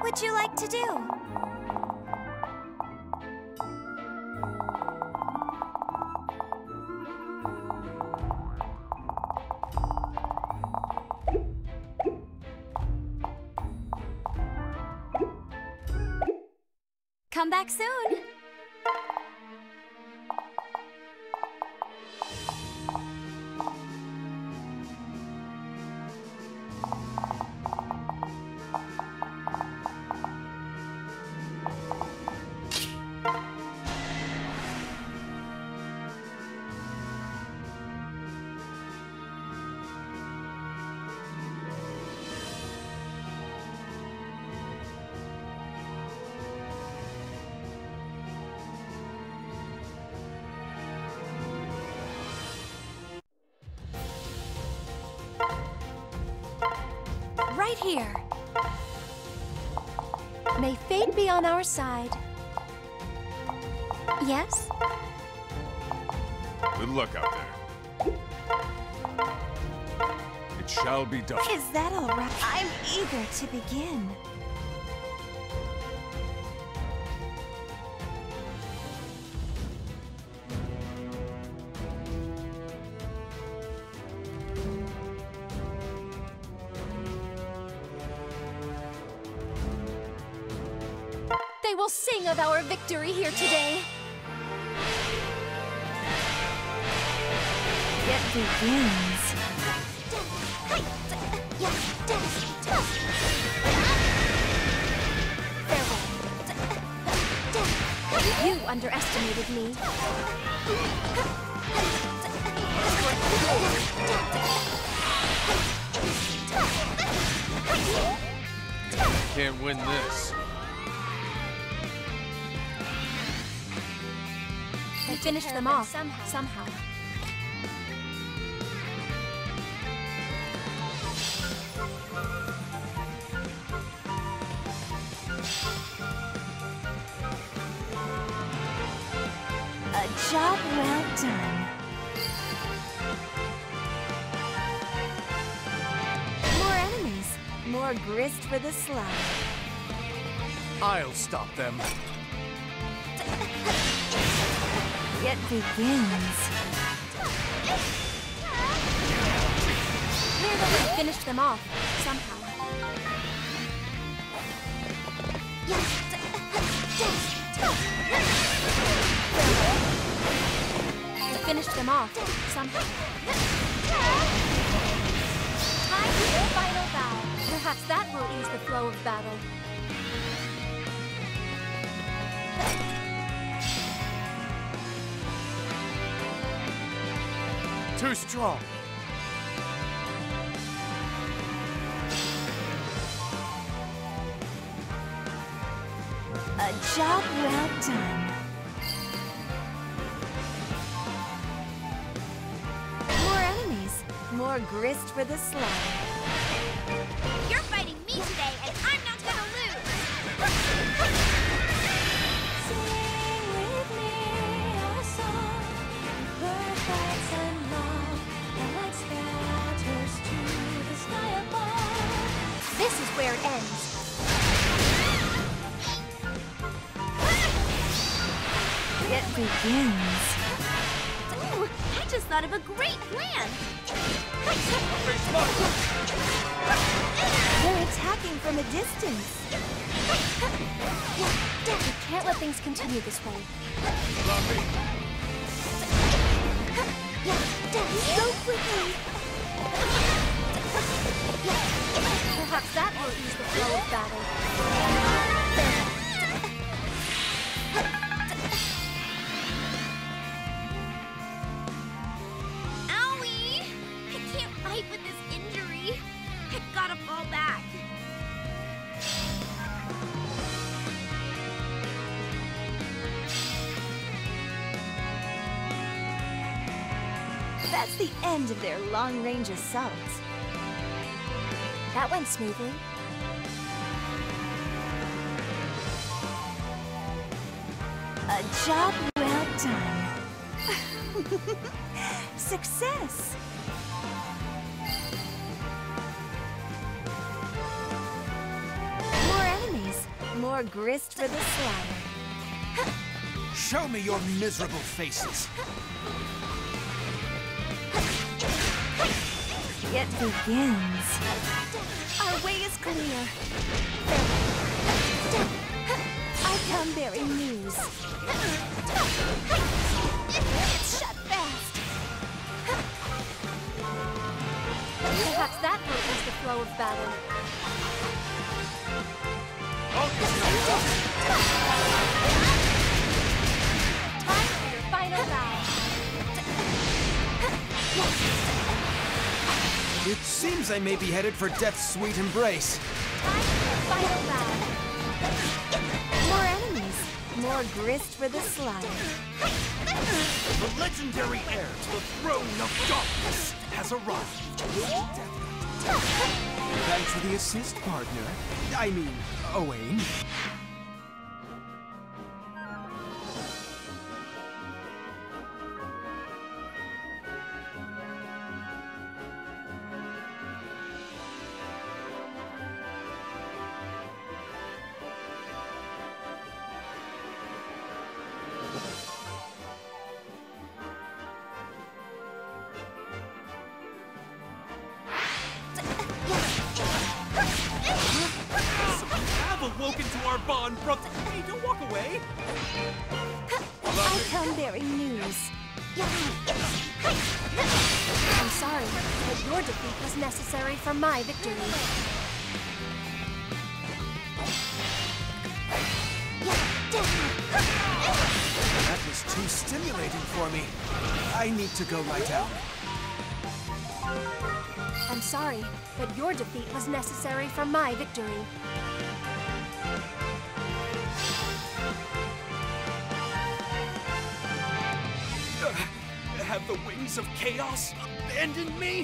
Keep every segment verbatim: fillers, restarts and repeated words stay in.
What would you like to do? Come back soon. Right here. May fate be on our side. Yes? Good luck out there. It shall be done. Is that all right? I'm eager to begin. They will sing of our victory here today. It begins. Farewell. You underestimated me. Can't win this. I finished them off somehow. somehow. A job well done. More enemies, more grist for the slide. I'll stop them. It begins. Clearly finished them off, somehow. I finished them off, somehow. Time for the final bow. Perhaps that will ease the flow of battle. Too strong. A job well done. More enemies, more grist for the slide. You're fighting me today, and I'm not gonna lose! Sing with me a song, perfect and love, the light scatters to the sky above. This is where it ends. It begins. Ooh, I just thought of a great plan! They're attacking from a distance. We can't let things continue this way. So quickly! Perhaps that will ease the flow of battle. Owie! I can't fight with this injury. I gotta fall back. That's the end of their long-range assaults. That went smoothly. A job well done. Success! More enemies, more grist for the slaughter. Show me your miserable faces. It begins. Our way is clear. I come bearing news. It's shut fast. Perhaps that was the flow of battle. Time for your final round. It seems I may be headed for death's sweet embrace. Time for your final round. More enemies, more grist for the slaughter. The legendary heir to the throne of darkness has arrived. Thanks for the assist, partner. I mean, Owain. Awoken to our bond, brother. Hey, don't walk away. I come bearing news. I'm sorry, but your defeat was necessary for my victory. That was too stimulating for me. I need to go lie down. I'm sorry, but your defeat was necessary for my victory. Have the wings of chaos abandoned me?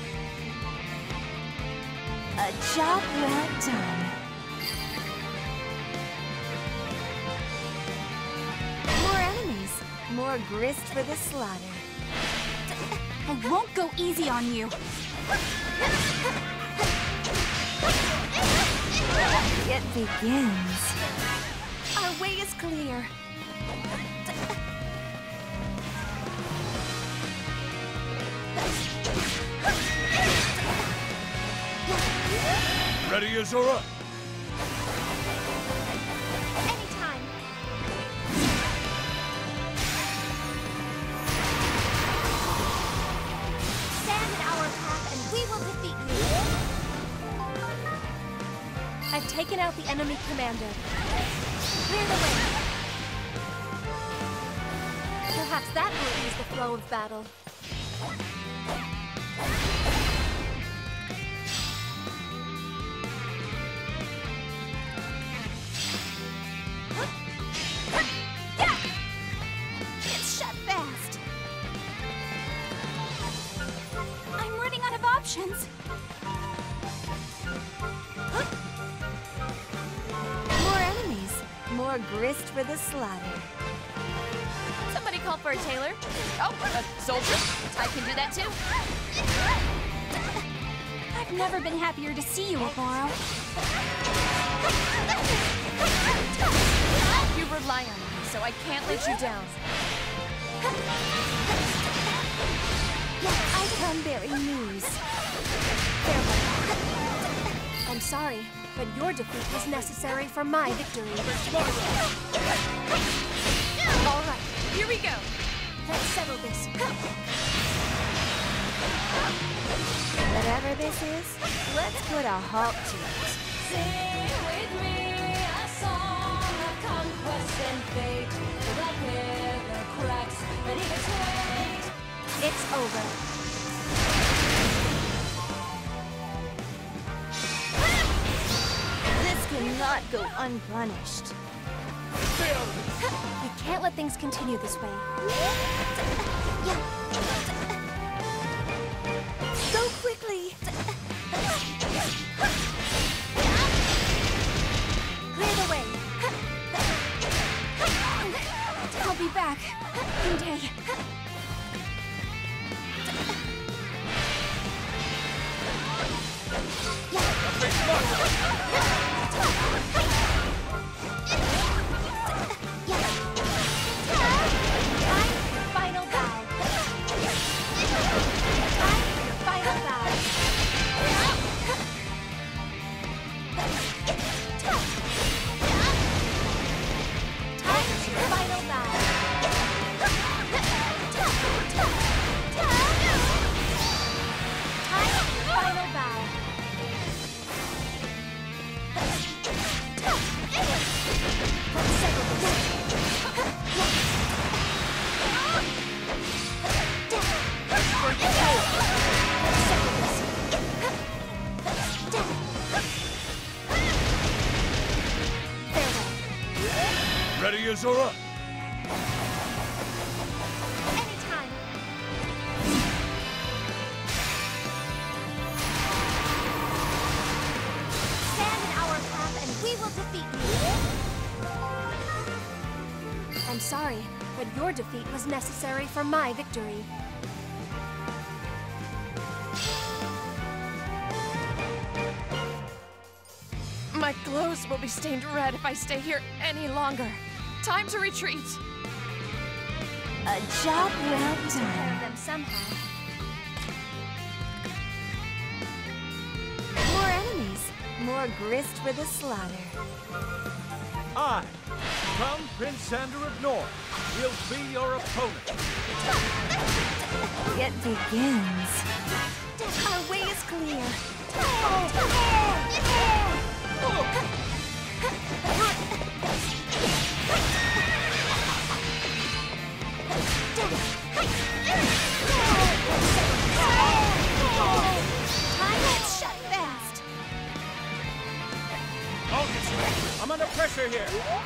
A job well done. More enemies, more grist for the slaughter. I won't go easy on you. It begins. Our way is clear. Ready, Azura? Anytime. Stand in our path and we will defeat you. I've taken out the enemy commander. Clear the way. Perhaps that will ease the flow of battle. It's shut fast. I'm running out of options. More enemies, more grist for the slaughter. Somebody call for a tailor. Oh, a soldier. I can do that too. I've never been happier to see you, Oboro. You rely on me, so I can't let you down. I come bearing news. Farewell. I'm sorry, but your defeat was necessary for my victory. All right, Here we go. let's settle this. Whatever this is, let's put a halt to it. Sing with me a song of conquest and fate. The black river cracks beneath its weight. It's over. This cannot go unpunished. We can't let things continue this way. Go quickly! Clear the way! I'll be back. One day. Ready, Azura? Anytime. Stand in our path and we will defeat you. I'm sorry, but your defeat was necessary for my victory. My clothes will be stained red if I stay here any longer. Time to retreat. A job well done. Take care of them somehow. More enemies, more grist for the slaughter. I, Crown Prince Xander of North, will be your opponent. It begins. Our way is clear. Time shut fast. I'll get you. I'm under pressure here.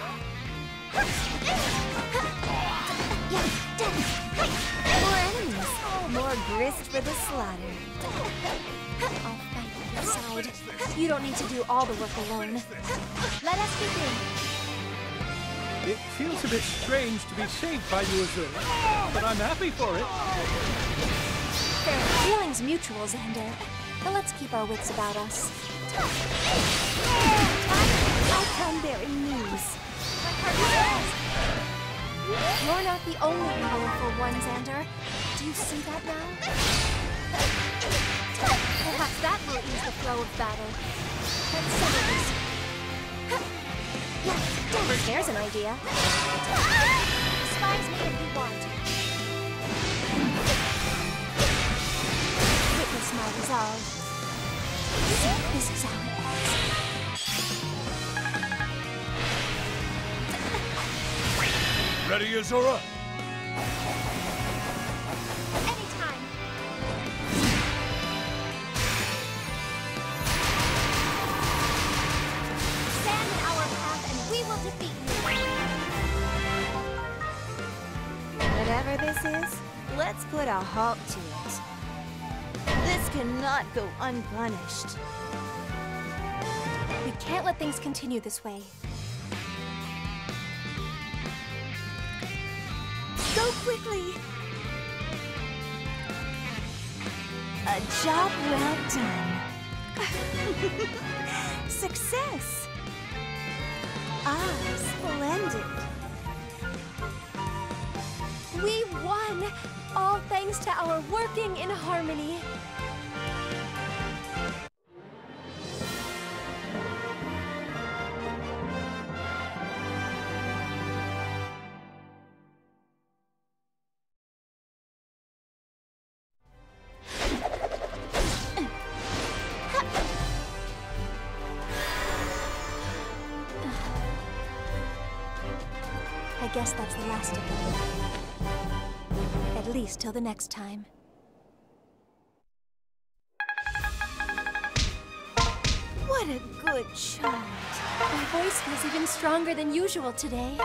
More enemies, more grist for the slaughter. I'll fight by your side. You don't need to do all the work alone. Let us begin. It feels a bit strange to be saved by you, Azura, but I'm happy for it. Fair feelings mutual, Xander. But let's keep our wits about us. I come bearing news. You're not the only powerful one, Xander. Do you see that now? Perhaps that will ease the flow of battle. Let's settle this. There's an idea. Despise me if you want. Witness my resolve. See, this is how it ends. Ready, Azura? Anytime. Stand in our path and we will defeat you. Whatever this is, let's put a halt to it. This cannot go unpunished. We can't let things continue this way. Go quickly! A job well done. Success! Ah, splendid. We won! All thanks to our working in harmony. I guess that's the last of them. At least till the next time. What a good child. My voice feels even stronger than usual today.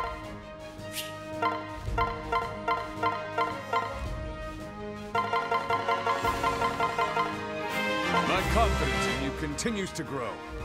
My confidence in you continues to grow.